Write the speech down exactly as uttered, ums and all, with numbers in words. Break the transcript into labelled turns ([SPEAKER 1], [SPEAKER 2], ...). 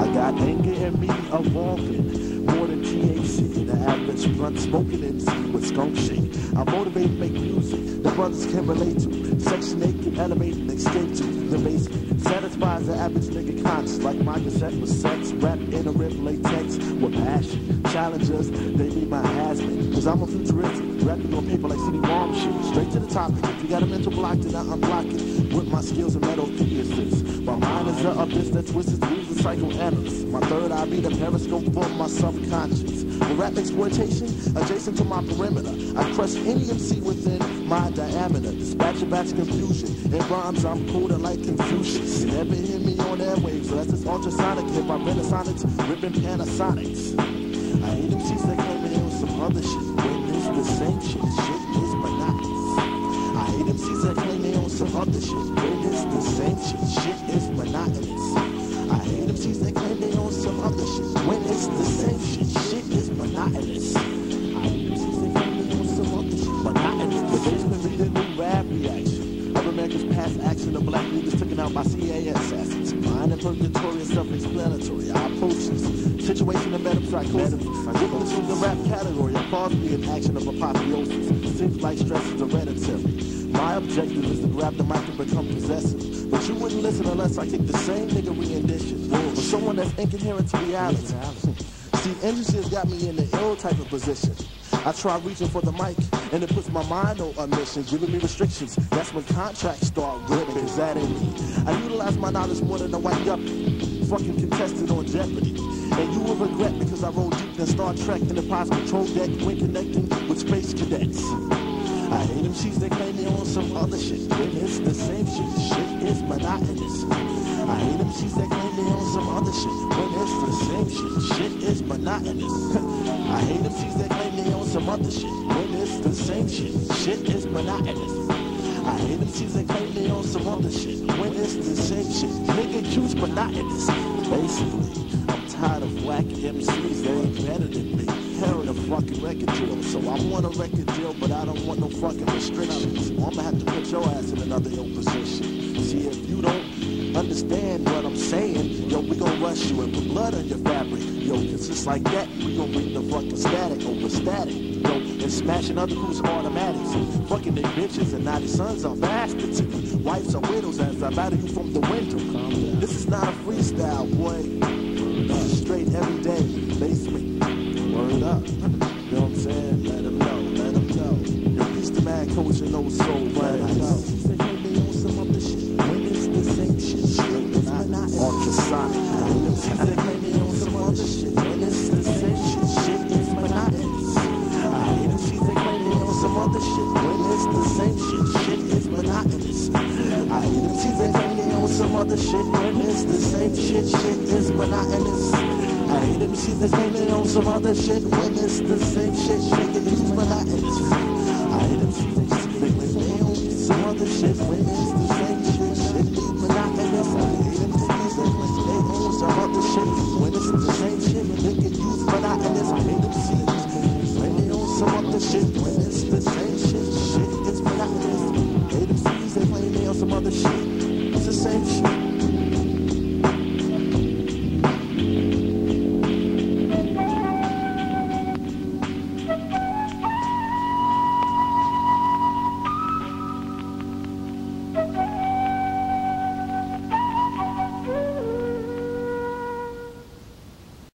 [SPEAKER 1] I got anger in me evolving, more than T H C. The average blunt smoking M C with skunk shake. I motivate and make music the brothers can relate to. Section eight can elevate and escape to the basement. Satisfies the average nigga conscious, like my cassette with sex, rap in a rip latex with passion. Challengers, they be my husband, cause I'm a futurist, rapping on paper like C D-ROM shit. Straight to the topic, if you got a mental block, then I unblock it with my skills and metal thesis. My mind is the abyss that twists through the psychoanalyst. My third eye be the periscope for my subconscious. The rap exploitation, adjacent to my perimeter. I crush any M C within my diameter. Dispatch a batch of confusion. In rhymes, I'm colder like Confucius. You never hear me on airwaves, so that's this ultrasonic hip. I Renaissance, ripping Panasonics. I hate M Cs that claim they on some other shit. When it's the same shit, shit is monotonous. I hate M Cs that claim they on some other shit. When it's the same shit, shit is monotonous. I hate M Cs that claim they on some other shit. When it's the same shit, shit is monotonous. I hate M Cs that claim they on some other shit. Monotonous. The basement read a new rap reaction. Of America's past action of black leaders taken out by C A assassins. Mine and purgatory is self-explanatory. I approach this situation of metapsychosis. Different from the rap category, I cause me an action of apotheosis. Seems like stress is hereditary. My objective is to grab the mic and become possessive. But you wouldn't listen unless I kick the same nigga rendition. For someone that's incoherent to reality. See, industry has got me in the ill type of position. I try reaching for the mic, and it puts my mind on a mission, giving me restrictions. That's when contracts start ripping, cause that ain't me. I utilize my knowledge more than a white yuppie, fucking contested on Jeopardy. And you will regret because I roll deep in Star Trek in the Pods Control deck when connecting with space cadets. I hate them cheese that claim they on some other shit. When it's the same shit, shit is monotonous. I hate them cheese that claim they on some other shit. When it's the same shit, shit is monotonous. I hate them cheese that claim they on some other shit. When it's the same shit, shit is monotonous. I hate them cheese that claim they on some other shit. When it's the same shit, nigga choose monotonous. Basically, I'm tired of whack M Cs that ain't better than me. Hell in a fucking record deal. So I want a record deal, but I don't want no fucking restrictions. Well, I'm gonna have to put your ass in another ill position. See, if you don't understand what I'm saying, yo, we gon' rush you and put blood on your fabric. Yo, it's just like that, we gon' bring the fucking static over static. Yo, and smashing other crews automatics. Fucking their bitches and naughty sons are bastards. Wives are widows as I battle you from the window. This is not a freestyle, boy. This is straight everyday basement. Word up. You know what I'm saying? Let them know, let them know. Yo, peace to man, coach and no soul, let them know. They on some other shit. When it's the same shit, shit is monotonous. Ultrasonic. They claim they on some other shit. When it's the same shit, shit is monotonous. I hate them cheese, they claim they on some other shit. When it's the same shit, shit is monotonous. I hate them cheese, they claim they on some other shit. When it's the same shit, shit is monotonous. I hate them shit that's claiming on some other shit. When it's the same shit, shit is monotonous. I hate them shit that's claiming on some other shit. When